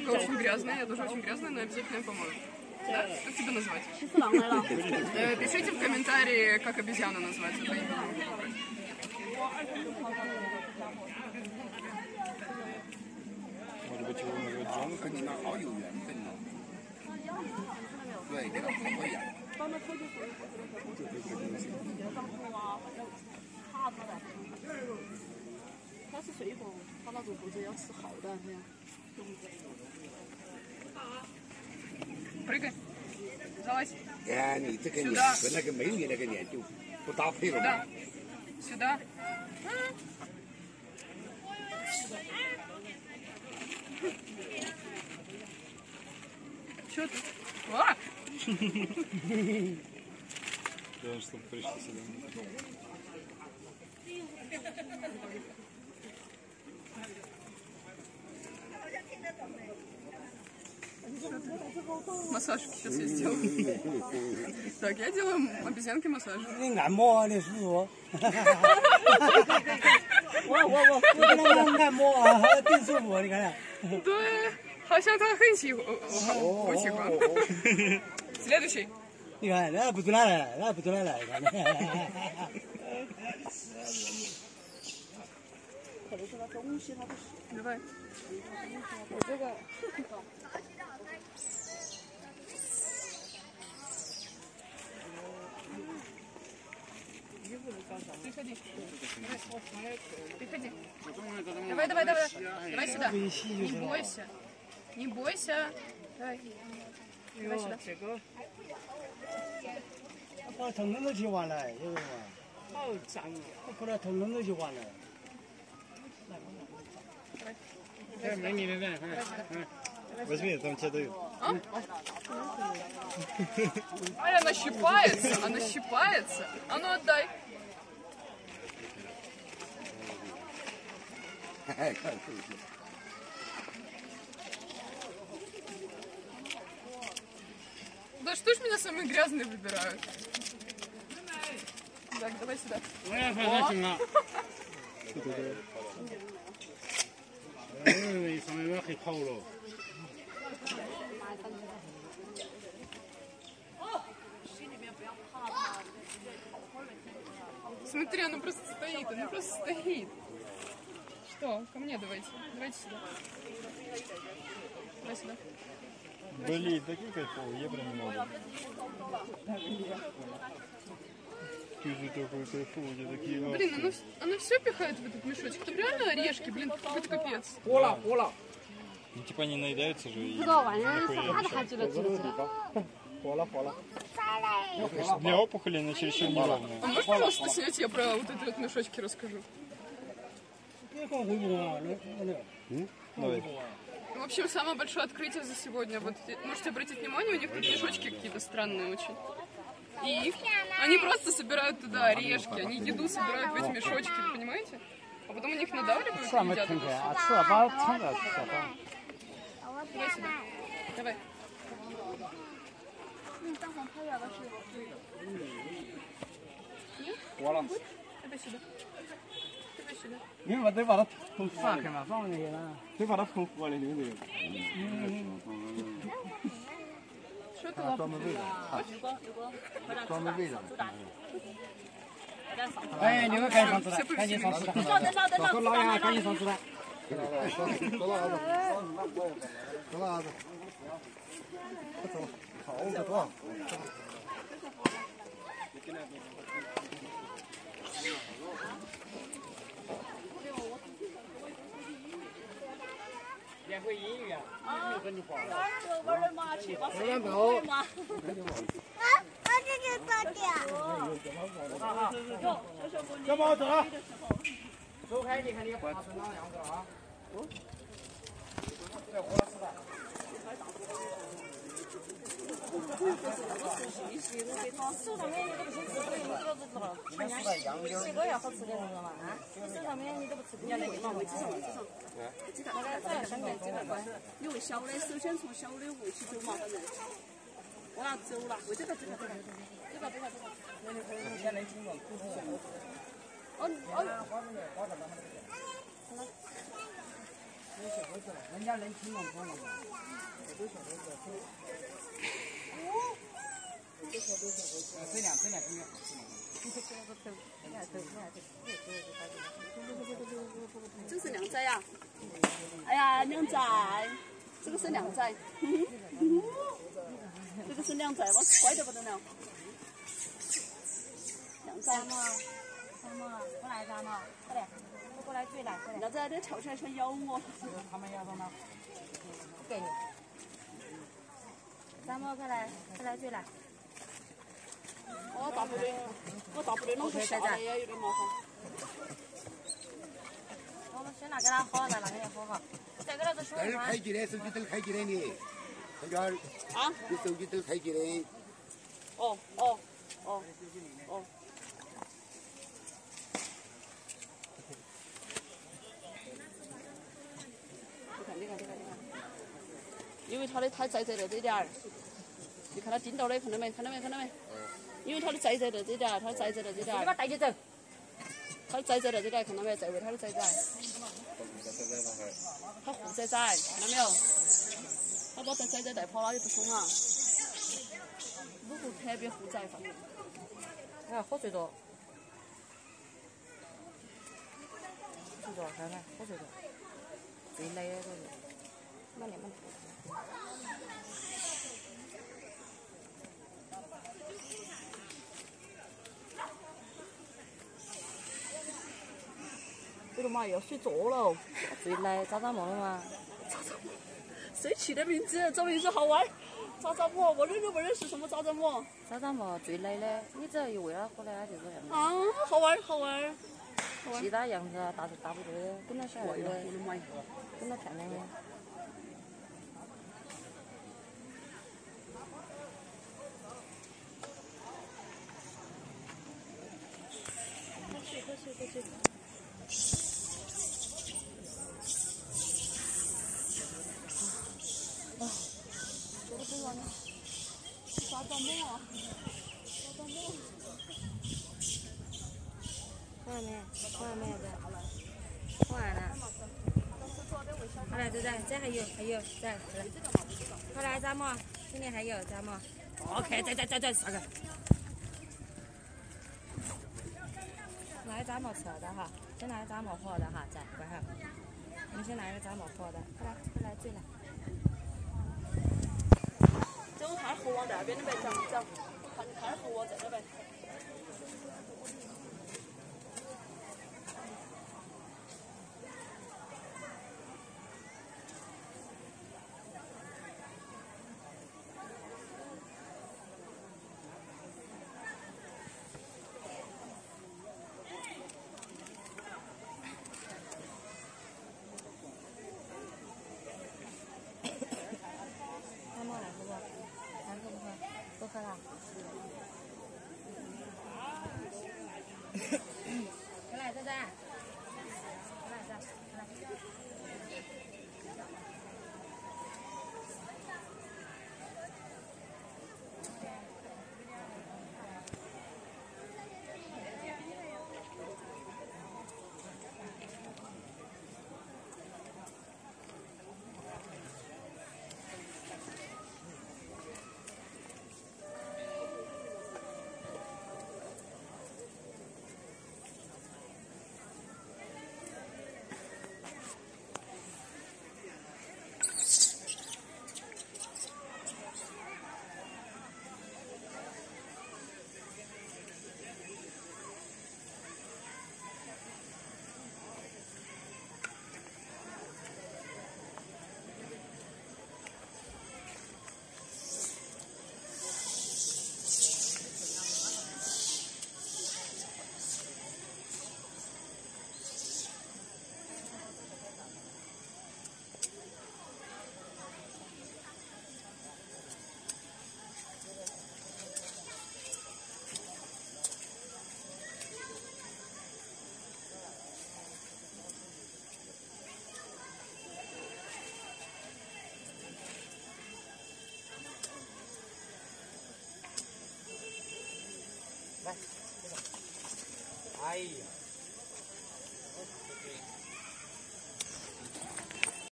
Собака очень грязная, я тоже очень грязная, но обязательно помою. Да? Как тебя назвать? Пишите в комментарии, как обезьяна называется. Может быть, его называют Джон? 跟你们好有缘分呢。对，这个不一样。 它是水果，它那种果子要吃好的，这样。 Прыгай. Залазь. 哎，你这个脸和那个美女那个脸就不搭配了嘛。 Сюда. Чё ты? А! Да, чтобы пришли сюда. Массаж сейчас я сделаю. Так, я делаю обезьянке массаж. 你按摩啊，你舒服？我给他按摩啊，挺舒服，你看。 对，好像他很喜欢，我喜欢。Следующий. 你看，那不准他来，那不准他来，你看。 可能是那东西它不是。 Давай. 我这个。 Приходи. Приходи. Давай. Давай сюда. Не бойся. Не бойся. Давай. Давай сюда. 把腾腾都去完了，有没有？ 好脏啊！ 我把那腾腾都去完了。 哎，美女的在，возьми, там тебе дают. Ай, она щипается. А ну отдай. 哎，看这个。 Да что ж меня самые грязные выбирают? Так, давай сюда. Смотри, оно просто стоит. Что? Ко мне давайте. Давайте сюда. Давай сюда. Блин, такие кайфовые, я прям не могу. Ты же такой кайфовый, такие. Блин, оно все пихает в этот мешочек. Там реально орешки, блин, какой-то капец. Пола. Ну типа они наедаются же и... 火了。 Для опухоли она чересчур неровная. А можешь, пожалуйста, снять, я про вот эти вот мешочки расскажу? Давай. В общем, самое большое открытие за сегодня. Вот можете обратить внимание, у них тут мешочки какие-то странные очень. И они просто собирают туда орешки, они еду собирают в эти мешочки, вы понимаете? А потом у них надавливают и едят это всё. Давай сюда. Давай. Нет? Давай сюда. Давай сюда. 你们得把它从散开嘛，放那个呢，得把它从火里头。 Что ты лапу? 专门喂的。 哎，你们赶紧上去了，赶紧上去了，都老远赶紧上去了。 走了儿子，快走，好可多。 练会英语啊！跟你话。 玩儿嘛，去把水走。 嘛。 我这就到点。 小宝走了。走开，你看你爬成那样子了啊！这活了是吧？ 手上面你都不吃，你知道不知道？这个要好吃点，知道吗？啊，手上面你都不吃，你要来给妈喂，这个上面这个关。 因为小的，首先从小的喂起走嘛，反正。我拿走了，喂这个。 人家能听懂中文吗？这两个月。 这是靓仔呀！哎呀，靓仔，这个是靓仔，这个是靓仔，我乖得不得了。靓仔。 张默，过来，张默，过来，过来追来，过来。 靓仔，这跳起来想咬我。 他们要什么？ 不给你。张默，过来，过来追来。 我大不得弄个下来也有点麻烦。 我们先拿给他喝，再拿给你喝哈。再给他个水吗？ 开机的，手机都开机的你，小娟儿。 啊？ 你手机都开机的。 哦。你看，因为他的太窄在了这点儿，你看他盯到的，看到没？因为他的窄在了这点儿，他窄在了这点儿。 你把带起走。 他窄在了这点，看到没？在为他的窄窄。他护窄窄，看到没有？他把这窄窄带跑了也不松啊。母猴特别护窄，反正。 哎，喝水多。水多，看看，喝水多。最累的这个。慢点。 这个妈要睡着了。 最累，找梦了吗？ 谁起的名字？这名字好玩。找梦，我认不认识什么找梦？ 找梦最累的，你只要一喂它喝的，它就这样。 啊，好玩。 其他样子大部队的，跟着小孩子，跟着漂亮的。喝水。 这个不完了，找梦啊！ 喝完没有？喝完了。好了，这还有，再来。好来，张默，这里还有张默。OK， 再啥个？拿一张默吃的哈，先拿一张默喝的哈，再乖哈。我们先拿一个张默喝的，快来追来。 这我看河往那边的呗，走，看河往这的呗。 不喝了。过来，仔仔。 哎呀。